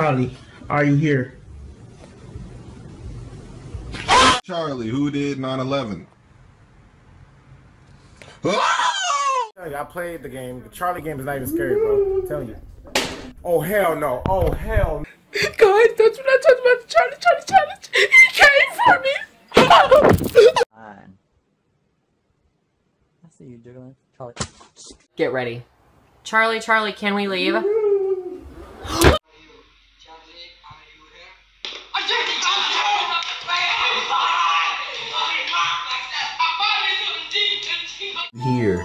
Charlie, are you here? Charlie, who did 9/11? I played the game. The Charlie game is not even scary, bro. I'm telling you. Oh, hell no. Oh, hell no. Guys, that's what I talked about the Charlie challenge. He came for me. Fine. I see you jiggling. Charlie. Get ready. Charlie, can we leave? Here.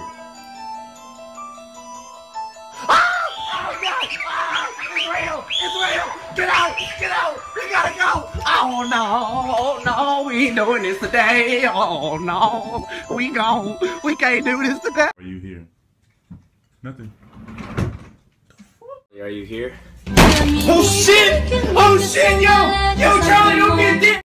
Get out! We gotta go! Oh no, we ain't doing this today. Oh no, we can't do this today. Are you here? Nothing. Are you here? Oh shit! Oh shit, yo! Yo, Charlie, don't get this!